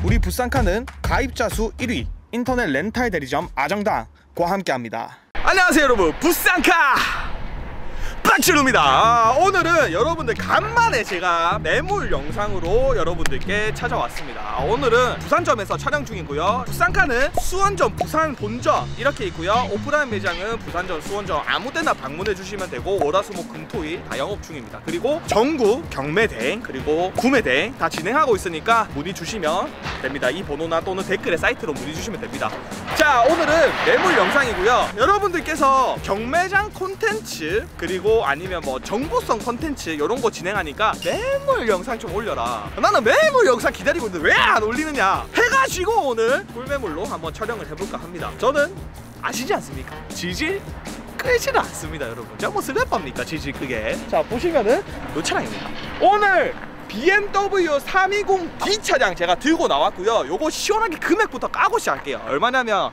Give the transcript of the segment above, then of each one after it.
우리 부산카는 가입자 수 1위 인터넷 렌탈 대리점 아정당과 함께합니다. 안녕하세요 여러분, 부산카 박진우입니다. 오늘은 여러분들 간만에 제가 매물 영상으로 여러분들께 찾아왔습니다. 오늘은 부산점에서 촬영 중이고요. 부산카는 수원점, 부산 본점 이렇게 있고요. 오프라인 매장은 부산점, 수원점 아무 때나 방문해 주시면 되고 월화수목 금토일 다 영업 중입니다. 그리고 전국 경매대행 그리고 구매대행 다 진행하고 있으니까 문의 주시면 됩니다. 이 번호나 또는 댓글에 사이트로 문의 주시면 됩니다. 자, 오늘은 매물 영상이고요. 여러분들께서 경매장 콘텐츠 그리고 아니면 뭐 정보성 콘텐츠 이런 거 진행하니까 매물 영상 좀 올려라. 나는 매물 영상 기다리고 있는데 왜 안 올리느냐 해가지고 오늘 꿀매물로 한번 촬영을 해볼까 합니다. 저는 아시지 않습니까? 지질 끄지는 않습니다 여러분. 제가 뭐 슬래퍼입니까 지질 끄게. 자, 보시면은 이 차량입니다. 오늘 BMW 320D 차량 제가 들고 나왔고요. 요거 시원하게 금액부터 까고 시작할게요. 얼마냐면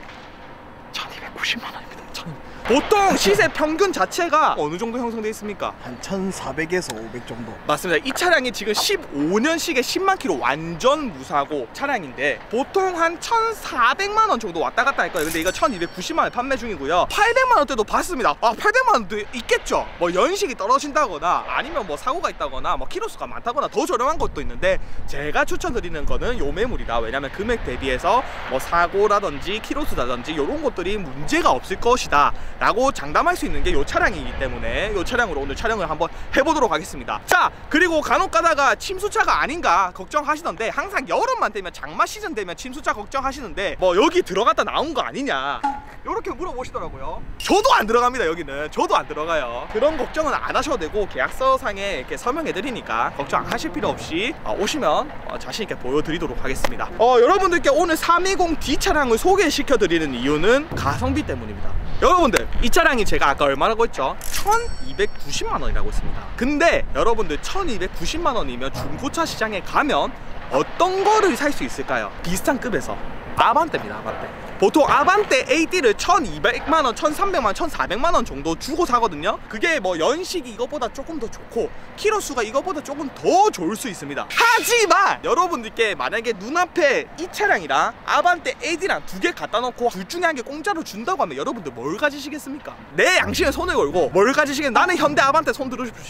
1290만 원입니다. 보통 시세 평균 자체가 어느 정도 형성되어 있습니까? 한 1400에서 500 정도. 맞습니다. 이 차량이 지금 15년식에 10만 킬로 완전 무사고 차량인데 보통 한 1400만 원 정도 왔다 갔다 할 거예요. 근데 이거 1290만 원 판매 중이고요. 800만 원대도 봤습니다. 아, 800만 원도 있겠죠. 뭐 연식이 떨어진다거나 아니면 뭐 사고가 있다거나 뭐 키로수가 많다거나 더 저렴한 것도 있는데 제가 추천드리는 거는 요 매물이다. 왜냐면 금액 대비해서 뭐 사고라든지 키로수라든지 이런 것들이 문제가 없을 것이다 라고 장담할 수 있는 게 이 차량이기 때문에 이 차량으로 오늘 촬영을 한번 해보도록 하겠습니다. 자, 그리고 간혹 가다가 침수차가 아닌가 걱정하시던데 항상 여름만 되면 장마 시즌 되면 침수차 걱정하시는데 뭐 여기 들어갔다 나온 거 아니냐 이렇게 물어보시더라고요. 저도 안 들어갑니다. 여기는 저도 안 들어가요. 그런 걱정은 안 하셔도 되고 계약서상에 이렇게 설명해 드리니까 걱정 안 하실 필요 없이 오시면 자신 있게 보여드리도록 하겠습니다. 여러분들께 오늘 320D 차량을 소개시켜 드리는 이유는 가성비 때문입니다. 여러분들 이 차량이 제가 아까 얼마라고 했죠? 1290만 원이라고 했습니다. 근데 여러분들 1290만 원이면 중고차 시장에 가면 어떤 거를 살 수 있을까요? 비슷한 급에서 아반떼입니다. 아반떼. 보통 아반떼 AD를 1200만 원, 1300만 원, 1400만 원 정도 주고 사거든요. 그게 뭐 연식이 이것보다 조금 더 좋고 키로수가 이것보다 조금 더 좋을 수 있습니다. 하지만 여러분들께 만약에 눈앞에 이 차량이랑 아반떼 AD랑 두 개 갖다 놓고 둘 중에 한 개 공짜로 준다고 하면 여러분들 뭘 가지시겠습니까? 내 양심에 손을 걸고 뭘 가지시겠? 나는 현대 아반떼 손 들어주십시오.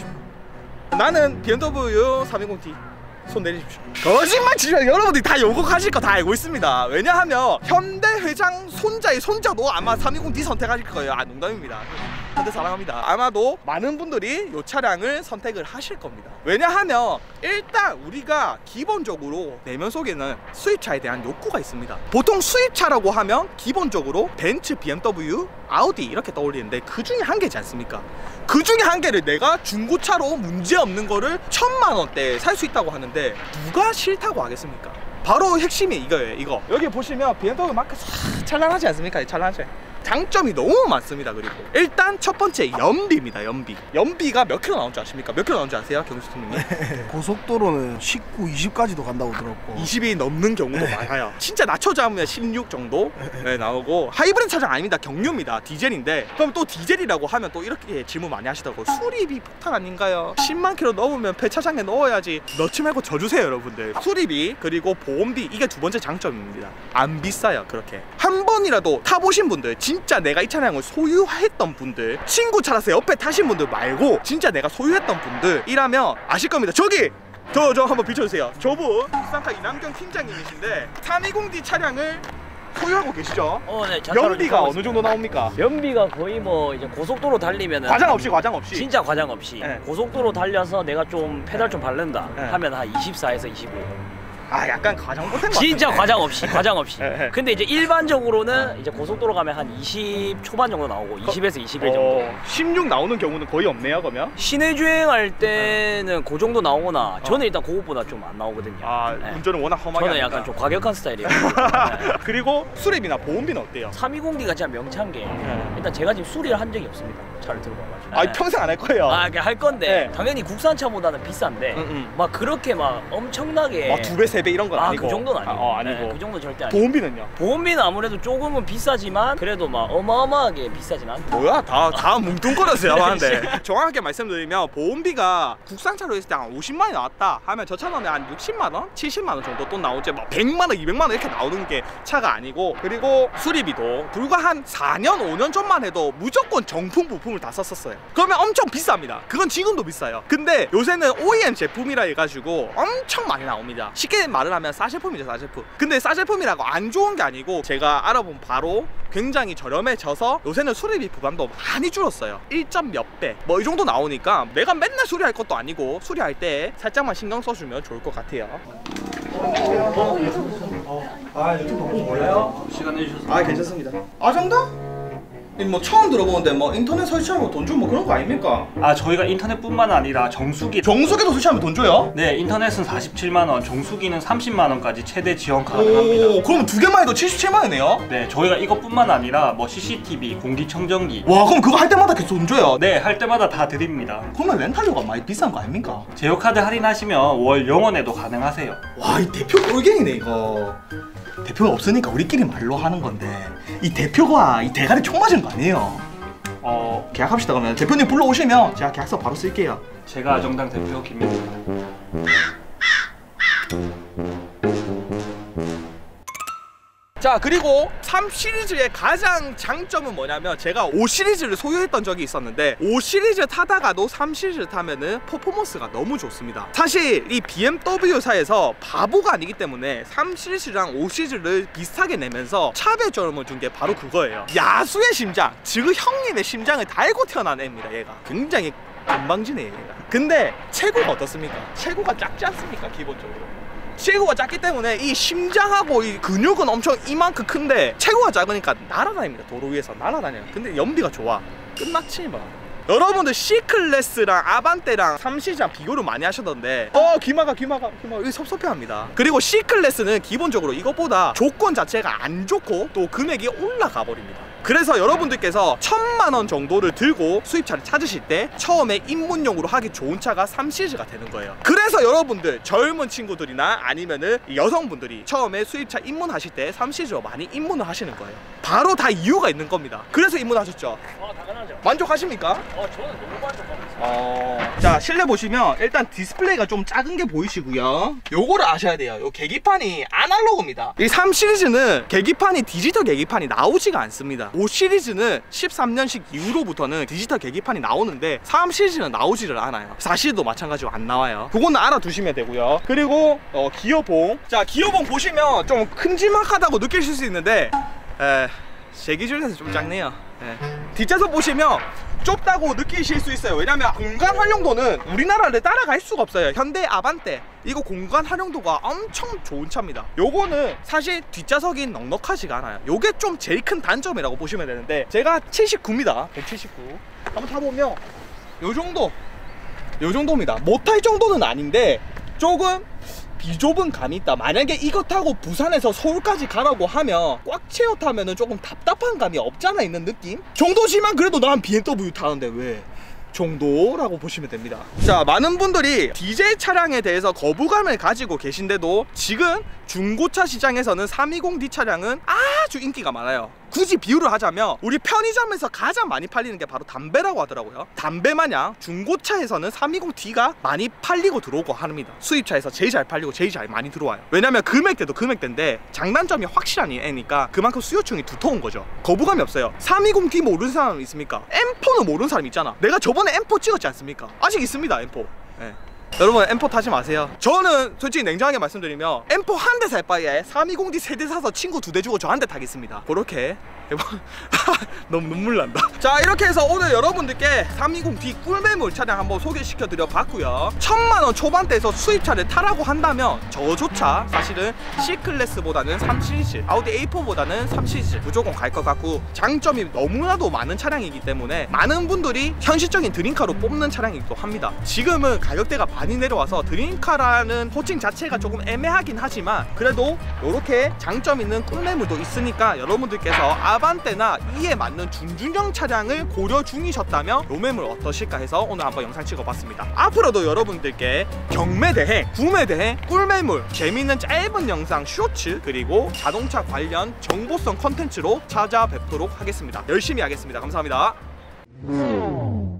나는 BMW 320D 손 내리십시오. 거짓말 치지 마. 여러분들이 다 요구하실 거 다 알고 있습니다. 왜냐하면 현대 회장 손자의 손자도 아마 320D 선택하실 거예요. 아, 농담입니다. 현대 사랑합니다. 아마도 많은 분들이 이 차량을 선택을 하실 겁니다. 왜냐하면 일단 우리가 기본적으로 내면 속에는 수입차에 대한 욕구가 있습니다. 보통 수입차라고 하면 기본적으로 벤츠, BMW, 아우디 이렇게 떠올리는데 그 중에 한 개지 않습니까? 그 중에 한 개를 내가 중고차로 문제없는 거를 1000만 원대에 살 수 있다고 하는데 누가 싫다고 하겠습니까? 바로 핵심이 이거예요. 이거 여기 보시면 BMW 마크 싹 찬란하지 않습니까? 찬란하지. 장점이 너무 많습니다. 그리고 일단 첫 번째 연비입니다. 연비가 몇 킬로 나온 줄 아십니까? 몇 킬로 나온 줄 아세요? 경수님이? 고속도로는 19, 20까지도 간다고 들었고 20이 넘는 경우도 많아요. 진짜 낮춰 잡으면 16 정도 나오고 하이브리드 차량 아닙니다. 경유입니다. 디젤인데 그럼 또 디젤이라고 하면 또 이렇게 질문 많이 하시더라고요. 수리비 폭탄 아닌가요? 10만 킬로 넣으면 폐차장에 넣어야지. 넣지 말고 져주세요 여러분들. 수리비 그리고 보험비 이게 두 번째 장점입니다. 안 비싸요. 그렇게 한 번이라도 타보신 분들 진짜 내가 이 차량을 소유했던 분들 친구 차라서 옆에 타신 분들 말고 진짜 내가 소유했던 분들이라면 아실 겁니다. 저기 저 한번 비춰주세요. 저분 부산카 이남경 팀장님이신데 320D 차량을 소유하고 계시죠? 네. 연비가 어느 정도 나옵니까? 연비가 거의 뭐 이제 고속도로 달리면은 과장 없이 진짜 과장 없이 네. 고속도로 달려서 내가 좀 페달 좀 바른다 네. 하면 한 24에서 25. 아, 약간 과장 고생 진짜 같은데. 과장 없이. 네. 근데 이제 일반적으로는 이제 고속도로 가면 한 20 초반 정도 나오고 20에서 21 정도. 16 나오는 경우는 거의 없네요, 그러면? 시내 주행할 때는 그 정도 나오거나 저는 일단 그것보다 좀 안 나오거든요. 아, 네. 운전을 워낙 험하게 저는 하니까. 약간 좀 과격한 스타일이에요. 네. 그리고 수리비나 보험비는 어때요? 320D가 진짜 명찬 게 일단 제가 지금 수리를 한 적이 없습니다. 차를 들고 와가지고. 아니 평생 안 할 거예요. 아, 할 건데 네. 당연히 국산차보다는 비싼데 막 그렇게 막 엄청나게 막 2배, 3배 이런 건 아니고. 그 정도는 아니고. 아니고. 네, 그 정도 절대 아니고. 보험비는요? 보험비는 아무래도 조금은 비싸지만 그래도 막 어마어마하게 비싸진 않다. 뭐야 다 뭉뚱거려서 하는데 정확하게 말씀드리면 보험비가 국산차로 했을 때 한 50만 원이 나왔다 하면 저 차 나오면 한 60만 원? 70만 원 정도 또 나오지 막 100만 원, 200만 원 이렇게 나오는 게 차가 아니고 그리고 수리비도 불과 한 4년, 5년 전만 해도 무조건 정품 부품을 다 썼었어요. 그러면 엄청 비쌉니다. 그건 지금도 비싸요. 근데 요새는 OEM 제품이라 해가지고 엄청 많이 나옵니다. 쉽게 말을 하면 싸제품이죠, 싸제품. 근데 싸제품이라고 안 좋은 게 아니고 제가 알아본 바로 굉장히 저렴해져서 요새는 수리비 부담도 많이 줄었어요. 1점 몇 배 뭐 이 정도 나오니까 내가 맨날 수리할 것도 아니고 수리할 때 살짝만 신경 써주면 좋을 것 같아요. 유튜브 보고 몰라요? 시간 내주셔서. 괜찮습니다. 정답? 뭐 처음 들어보는데 뭐 인터넷 설치하고 돈 주고 뭐 그런 거 아닙니까? 저희가 인터넷뿐만 아니라 정수기. 정수기도 설치하면 돈 줘요? 네, 인터넷은 47만 원, 정수기는 30만 원까지 최대 지원 가능합니다. 그럼 두 개만 해도 77만 원이네요? 네, 저희가 이것뿐만 아니라 뭐 CCTV, 공기청정기. 와, 그럼 그거 할 때마다 계속 돈 줘요? 네, 할 때마다 다 드립니다. 그러면 렌탈료가 많이 비싼 거 아닙니까? 제휴카드 할인하시면 월 영원에도 가능하세요. 와, 이 대표 꿀갱이네 이거. 대표가 없으니까 우리끼리 말로 하는 건데 이 대표가 이 대가리 총 맞은 거 아니에요? 계약합시다. 그러면 대표님 불러오시면 제가 계약서 바로 쓸게요. 제가 정당 대표 김민수. 자, 그리고 3 시리즈의 가장 장점은 뭐냐면 제가 5 시리즈를 소유했던 적이 있었는데 5 시리즈 타다가도 3 시리즈 타면은 퍼포먼스가 너무 좋습니다. 사실 이 BMW사에서 바보가 아니기 때문에 3 시리즈랑 5 시리즈를 비슷하게 내면서 차별점을 준 게 바로 그거예요. 야수의 심장, 즉 형님의 심장을 달고 태어난 애입니다. 얘가 굉장히 건방지네 얘가. 근데 체구가 어떻습니까? 체구가 작지 않습니까? 기본적으로 체구가 작기 때문에 이 심장하고 이 근육은 엄청 이만큼 큰데 체구가 작으니까 날아다닙니다. 도로 위에서 날아다녀요. 근데 연비가 좋아. 끝났지 뭐. 여러분들 C클래스랑 아반떼랑 3시리즈랑 비교를 많이 하셨던데 귀마가 이거 섭섭해합니다. 그리고 C클래스는 기본적으로 이것보다 조건 자체가 안 좋고 또 금액이 올라가 버립니다. 그래서 여러분들께서 1000만 원 정도를 들고 수입차를 찾으실 때 처음에 입문용으로 하기 좋은 차가 3 시리즈가 되는 거예요. 그래서 여러분들 젊은 친구들이나 아니면은 여성분들이 처음에 수입차 입문하실 때 3 시리즈로 많이 입문을 하시는 거예요. 바로 다 이유가 있는 겁니다. 그래서 입문하셨죠? 당연하죠. 만족하십니까? 저는 너무 만족합니다. 자, 실내 보시면 일단 디스플레이가 좀 작은 게 보이시고요. 요거를 아셔야 돼요. 요 계기판이 아날로그입니다. 이 3 시리즈는 계기판이 디지털 계기판이 나오지가 않습니다. 5 시리즈는 13년식 이후로부터는 디지털 계기판이 나오는데 3 시리즈는 나오지를 않아요. 4 시리즈도 마찬가지로 안 나와요. 그거는 알아두시면 되고요. 그리고 기어봉. 자, 기어봉 보시면 좀 큼지막하다고 느끼실 수 있는데 제 기준에서 좀 작네요. 뒷좌석 보시면 좁다고 느끼실 수 있어요. 왜냐면 공간 활용도는 우리나라를 따라갈 수가 없어요. 현대 아반떼 이거 공간 활용도가 엄청 좋은 차입니다. 요거는 사실 뒷좌석이 넉넉하지가 않아요. 요게 좀 제일 큰 단점이라고 보시면 되는데 제가 79입니다 179 한번 타보면 요 정도입니다. 못할 정도는 아닌데 조금 비좁은 감이 있다. 만약에 이거 타고 부산에서 서울까지 가라고 하면 꽉 채워 타면은 조금 답답한 감이 없잖아 있는 느낌? 정도지만 그래도 난 BMW 타는데 왜? 정도라고 보시면 됩니다. 자, 많은 분들이 디젤 차량에 대해서 거부감을 가지고 계신데도 지금 중고차 시장에서는 320D 차량은 아주 인기가 많아요. 굳이 비유를 하자면 우리 편의점에서 가장 많이 팔리는 게 바로 담배라고 하더라고요. 담배 마냥 중고차에서는 320D가 많이 팔리고 들어오고 합니다. 수입차에서 제일 잘 팔리고 제일 잘 많이 들어와요. 왜냐면 금액대도 금액대인데 장단점이 확실한 애니까 그만큼 수요층이 두터운 거죠. 거부감이 없어요. 320D 모르는 사람 있습니까? M4는 모르는 사람 있잖아. 내가 저번에 M4 찍었지 않습니까? 아직 있습니다 M4. 여러분 M4 타지 마세요. 저는 솔직히 냉정하게 말씀드리면 M4 한 대 살 바에 320D 3대 사서 친구 2대 주고 저 한 대 타겠습니다. 그렇게 너무 눈물 난다. 자, 이렇게 해서 오늘 여러분들께 320D 꿀매물 차량 한번 소개시켜 드려 봤고요. 1000만 원 초반대에서 수입차를 타라고 한다면 저조차 사실은 C클래스보다는 3 시리즈, 아우디 A4보다는 3 시리즈 무조건 갈 것 같고, 장점이 너무나도 많은 차량이기 때문에 많은 분들이 현실적인 드림카로 뽑는 차량이기도 합니다. 지금은 가격대가 많이 내려와서 드림카라는 호칭 자체가 조금 애매하긴 하지만 그래도 이렇게 장점 있는 꿀매물도 있으니까 여러분들께서 아반떼나 이에 맞는 준중형 차량을 고려 중이셨다면 요 매물 어떠실까 해서 오늘 한번 영상 찍어봤습니다. 앞으로도 여러분들께 경매 대행, 구매 대행, 꿀매물, 재미있는 짧은 영상 쇼츠, 그리고 자동차 관련 정보성 컨텐츠로 찾아뵙도록 하겠습니다. 열심히 하겠습니다. 감사합니다.